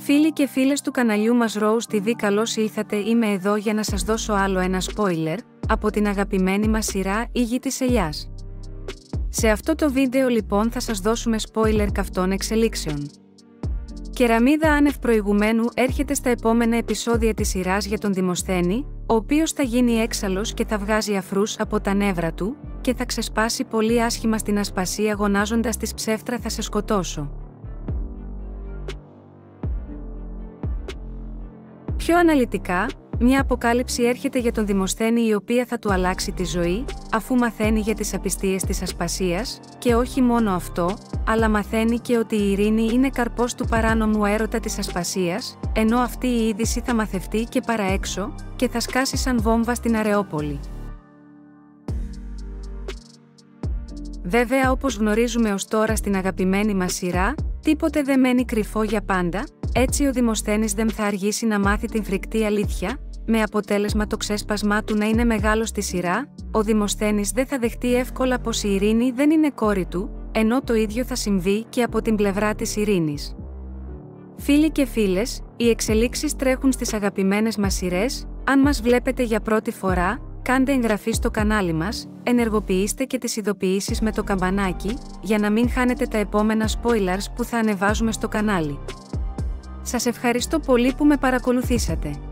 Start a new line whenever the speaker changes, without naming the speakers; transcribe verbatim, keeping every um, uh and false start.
Φίλοι και φίλες του καναλιού μας Rose τι βι, καλώς ήλθατε. Είμαι εδώ για να σας δώσω άλλο ένα spoiler από την αγαπημένη μας σειρά «Η Γη της Ελιάς». Σε αυτό το βίντεο λοιπόν θα σας δώσουμε spoiler καυτών εξελίξεων. Κεραμίδα άνευ προηγουμένου έρχεται στα επόμενα επεισόδια της σειράς για τον Δημοσθένη, ο οποίος θα γίνει έξαλλος και θα βγάζει αφρούς από τα νεύρα του και θα ξεσπάσει πολύ άσχημα στην Ασπασία γονάζοντας της «Ψεύτρα, θα σε σκοτώσω». Πιο αναλυτικά, μια αποκάλυψη έρχεται για τον Δημοσθένη η οποία θα του αλλάξει τη ζωή, αφού μαθαίνει για τις απιστίες της Ασπασίας, και όχι μόνο αυτό, αλλά μαθαίνει και ότι η Ειρήνη είναι καρπός του παράνομου έρωτα της Ασπασίας, ενώ αυτή η είδηση θα μαθευτεί και παραέξω και θα σκάσει σαν βόμβα στην Αρεόπολη. Βέβαια, όπως γνωρίζουμε ως τώρα στην αγαπημένη μας σειρά, τίποτε δεν μένει κρυφό για πάντα. Έτσι ο Δημοσθένης δεν θα αργήσει να μάθει την φρικτή αλήθεια, με αποτέλεσμα το ξέσπασμά του να είναι μεγάλο στη σειρά. Ο Δημοσθένης δεν θα δεχτεί εύκολα πως η Ειρήνη δεν είναι κόρη του, ενώ το ίδιο θα συμβεί και από την πλευρά της Ειρήνης. Φίλοι και φίλες, οι εξελίξεις τρέχουν στις αγαπημένες μας σειρές. Αν μας βλέπετε για πρώτη φορά, κάντε εγγραφή στο κανάλι μας, ενεργοποιήστε και τις ειδοποιήσεις με το καμπανάκι, για να μην χάνετε τα επόμενα spoilers που θα ανεβάζουμε στο κανάλι. Σας ευχαριστώ πολύ που με παρακολουθήσατε.